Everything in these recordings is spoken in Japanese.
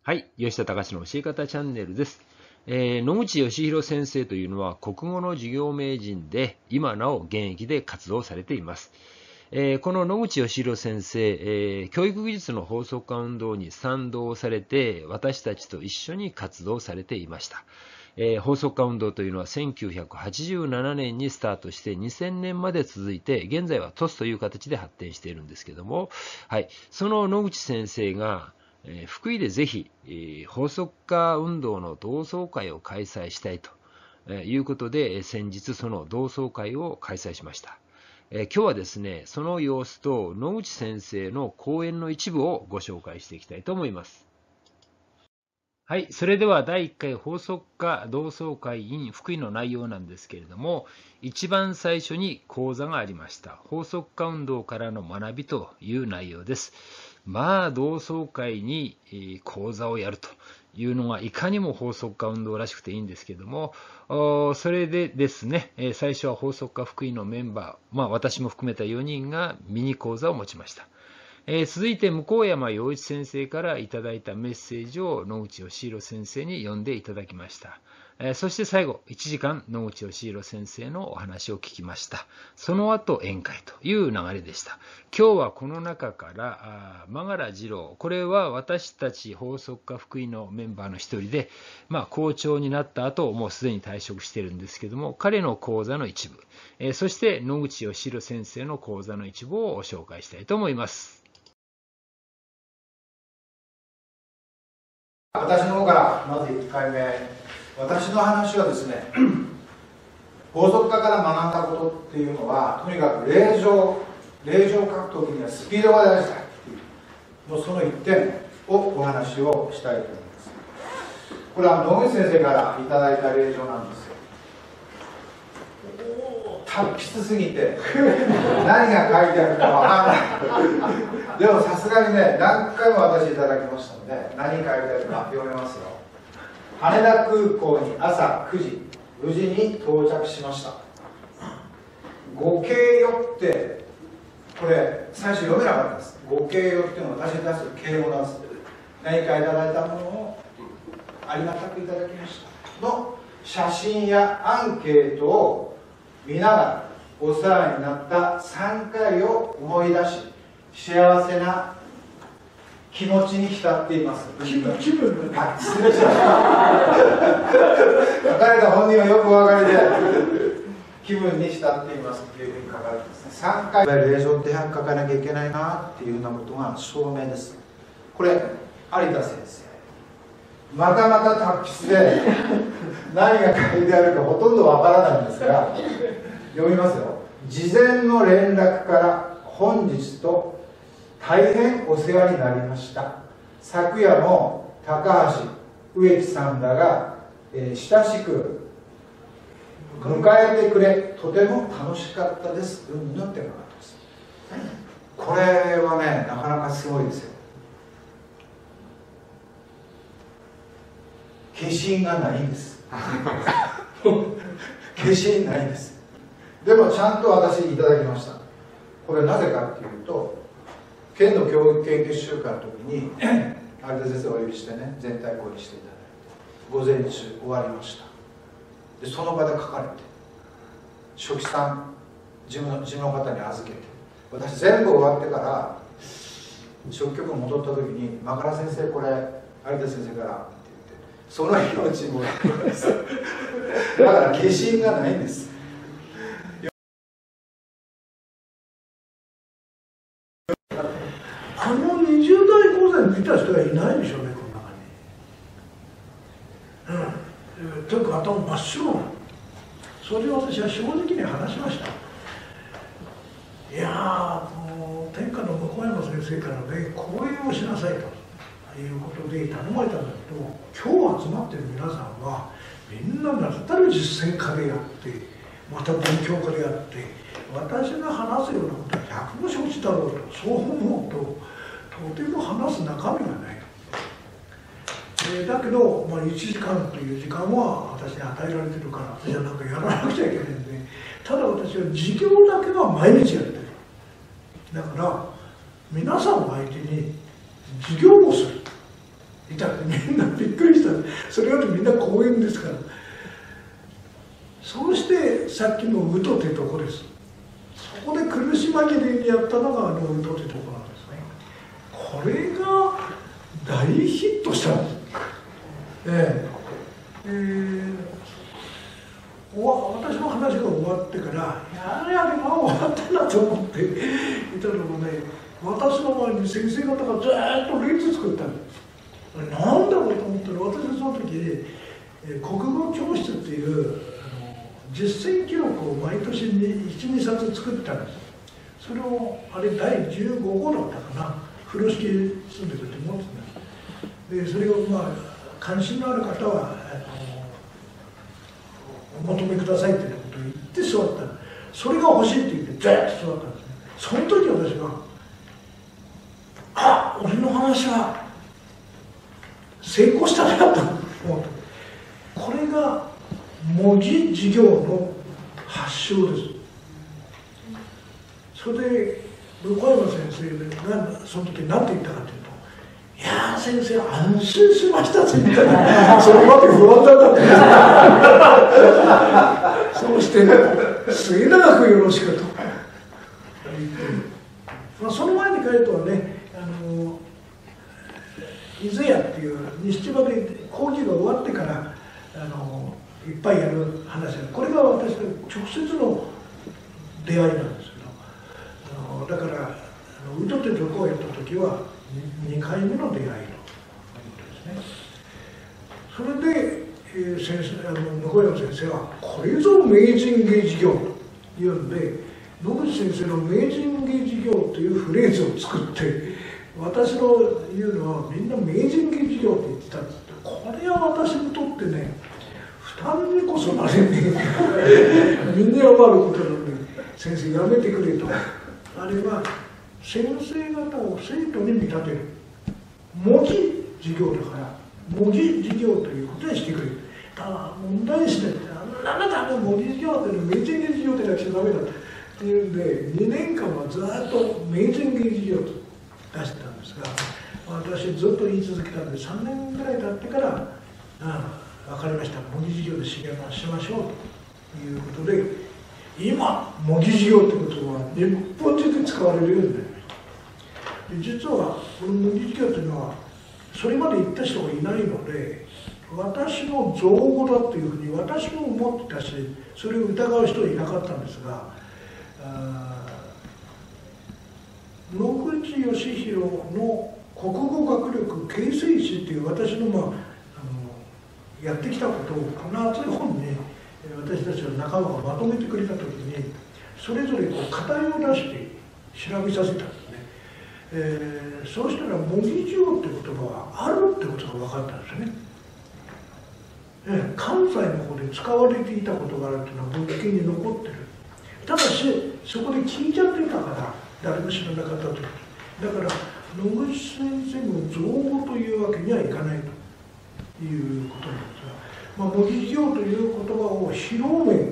はい、吉田隆の教え方チャンネルです。野口義弘先生というのは国語の授業名人で、今なお現役で活動されています。この野口義弘先生、教育技術の法則化運動に賛同されて、私たちと一緒に活動されていました。法則化運動というのは1987年にスタートして2000年まで続いて、現在はトスという形で発展しているんですけども、はい、その野口先生が福井でぜひ法則化運動の同窓会を開催したいということで、先日その同窓会を開催しました。今日はですね、その様子と野口先生の講演の一部をご紹介していきたいと思います。はい、それでは第1回法則化同窓会 in 福井の内容なんですけれども、一番最初に講座がありました。法則化運動からの学びという内容です。同窓会に講座をやるというのがいかにも法則化運動らしくていいんですけども、それでですね、最初は法則化福井のメンバー、私も含めた4人がミニ講座を持ちました。続いて向山洋一先生からいただいたメッセージを野口義弘先生に読んでいただきました。そして最後、1時間野口義弘先生のお話を聞きました。その後、宴会という流れでした。今日はこの中から真柄次郎、これは私たち法則化福井のメンバーの一人で、校長になった後、もうすでに退職しているんですけども、彼の講座の一部、そして野口義弘先生の講座の一部をご紹介したいと思います。 私の方からまず1回目、私の話はですね、法則化から学んだことっていうのは、とにかく令状を書くときにはスピードが大事だっていう、もうその1点をお話をしたいと思います。これは野口先生からいただいた令状なんですよ。達筆すぎて何が書いてあるかわからないでもさすがにね、何回も私いただきましたので、何書いてあるか読めますよ。羽田空港に朝9時無事に到着しました。ご敬与って、これ最初読めなかったです。ご敬与っていうのは私に対する敬語なんです。何かいただいたものをありがたくいただきましたの写真やアンケートを見ながら、お世話になった3回を思い出し、幸せな気持ちに浸っています。気分失礼しました書かれた本人はよくお分かりで、気分に浸っていますというふうに書かれてますね。3回令状って書かなきゃいけないなっていうようなことが証明です。これ有田先生、またまた達筆で何が書いてあるかほとんどわからないんですが、読みますよ。事前の連絡から本日と大変お世話になりました。昨夜も高橋植木さんらが、親しく迎えてくれ、とても楽しかったです。うんぬって書かれてます。これはね、なかなかすごいですよ。消印がないんです消印ないんです。でもちゃんと私いただきました。これなぜかっていうと、県の教育研究週間の時に有田先生をお呼びしてね、全体講演していただいて、午前中終わりました。でその場で書かれて、書記さん事務の方に預けて、私全部終わってから書記局に戻った時に、真柄先生これ有田先生からって言って、その日のうちにもらったんです。だから消印がないんです。 あの20代講座に見た人はいないでしょうね、この中に。とにかく頭真っ白な。それを私は正直に話しました。いやもう天下の向山先生からね、講演をしなさいということで頼まれたんだけど、今日集まってる皆さんはみんな名だたる実践家であって、また勉強家であって、私が話すようなことは百も承知だろうと、そう思うととても話す中身がない。だけど、1時間という時間は私に与えられてるから、私は何かやらなくちゃいけないんで、ただ私は授業だけは毎日やってる。だから皆さんを相手に授業をする、い見たらみんなびっくりした。それよりみんな公園ですから。そうしてさっきのウトってとこです。そこで苦し紛れにやったのがウトってとこなんですね。これが大ヒットしたんです。私の話が終わってから、やれ終わったなと思っていたのもね、私の前に先生方がずっと列作ったんです。なんだろうと思ったら、私はその時、国語教室っていう実践記録を毎年に1、2冊作ったんです。それをあれ第15号だったかな、風呂敷住んでくると思うんですね。でそれを関心のある方はお求めくださいっていうことを言って座ったの。それが欲しいって言ってずっと座ったんですね。その時私が俺の話は成功したなと思った。これが模擬授業の発祥です。それで向山先生がその時何て言ったかというと、いやー先生安心しましたって言ったら、それまで不安だったんです。そうして末永くよろしくと言って、その前に彼とはね、伊豆屋っていう西千葉で講義が終わってからいっぱいやる話で、これが私の直接の出会いなんですけど、だからウトってとこをやった時は2回目の出会いということですね。それで、先生向山先生はこれぞ名人芸授業というんで、野口先生の名人芸授業というフレーズを作って、私の言うのはみんな名人芸授業って言ってたんです。これは私にとってね、負担にこそなれねみんなが悪いことなのに、先生やめてくれと。あれは先生方を生徒に見立てる模擬授業だから、模擬授業ということにしてくれる。ただ問題してあなたの模擬授業って名人芸授業ってやっちゃダメだっていうんで、2年間はずっと名人芸授業と出してたんですが、私ずっと言い続けたんで、3年ぐらい経ってから分かりました、模擬授業で修行しましょうということで、今模擬授業ってことは日本中で使われるようになりました。実はこの模擬授業というのはそれまで言った人がいないので、私の造語だというふうに私も思ってたし、それを疑う人はいなかったんですが、野口義弘の国語学力形成史っていう私のやってきたことをこの厚い本に私たちの仲間がまとめてくれた時に、それぞれ課題を出して調べさせたんですね。そうしたら模擬授業って言葉はあるってことが分かったんですよね。関西の方で使われていたことがあるっていうのは文献に残ってる。ただしそこで聞いちゃってたから誰も知らなかったと。だから野口先生の造語というわけにはいかないということなんですが、模擬授業という言葉を広め、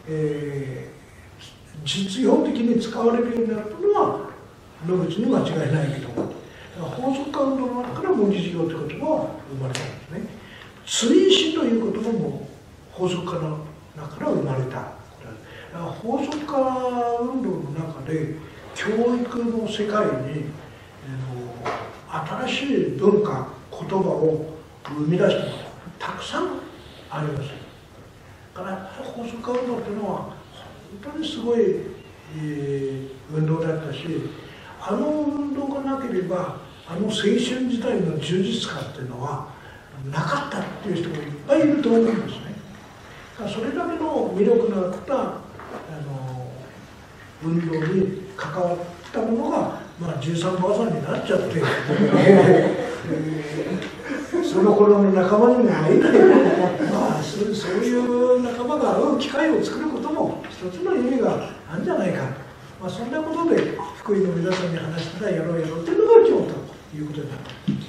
実用的に使われるようになるというのは野口に間違いないけども、法則化運動の中から模擬授業という言葉は生まれたんですね。追試という言葉も法則化の中から生まれた。法則化運動の中で教育の世界に新しい文化言葉を生み出したものがたくさんあります。だから法則化運動というのは本当にすごい、運動だったし、あの運動がなければあの青春時代の充実感っていうのはなかったっていう人もいっぱいいると思うんですね。それだけの魅力のあった運動に関わったものが、13番さんになっちゃってその頃の仲間にも会えない、そういう仲間が会う機会を作ることも一つの意味があるんじゃないか、そんなことで福井の皆さんに話したらやろうっていうのが今日ということになった。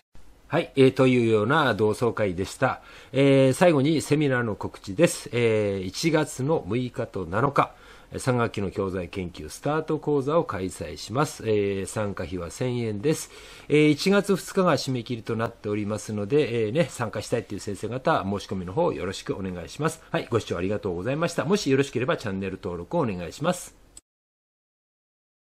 はい、というような同窓会でした。最後にセミナーの告知です。1月の6日と7日、 3学期の教材研究スタート講座を開催します。参加費は1000円です。1月2日が締め切りとなっておりますので、参加したいという先生方、申し込みの方よろしくお願いします。はい、ご視聴ありがとうございました。もしよろしければチャンネル登録をお願いします。